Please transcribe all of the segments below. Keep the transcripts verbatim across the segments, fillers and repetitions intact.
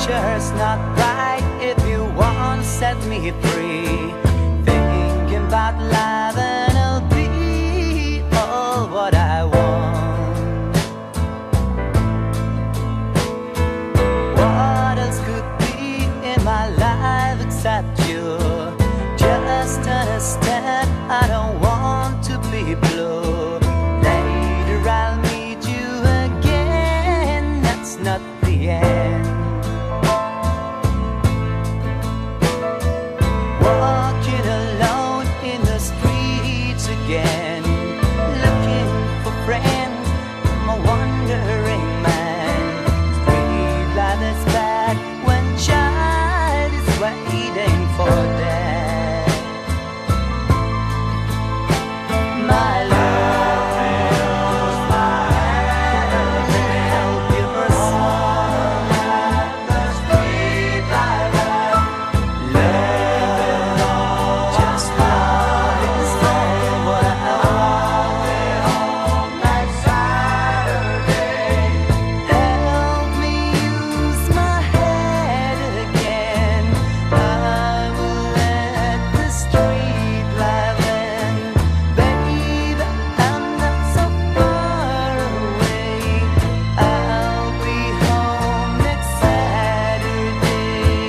future's not bright if you won't set me free. Thinking about love and it'll be all what I want. What else could be in my life except you? Just understand I don't want to be blue. Later I'll meet you again, that's not the end. Walking alone in the streets again, looking for friends, I'm a wandering man. Street life is bad when child is waiting for dad. My love, help your soul at the street life. Love, just love is all what I want. Next Saturday, help me use my head again. I will let the street life end. Baby, I'm not so far away. I'll be home next Saturday.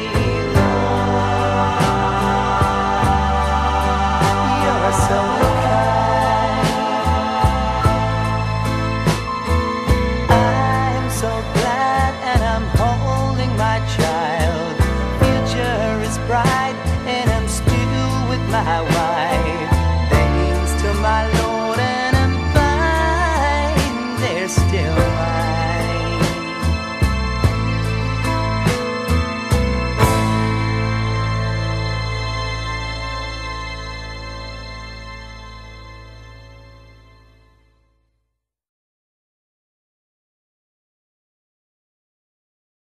You're so kind. I'm so glad, and I'm holding my child. Future is bright, and I'm still with my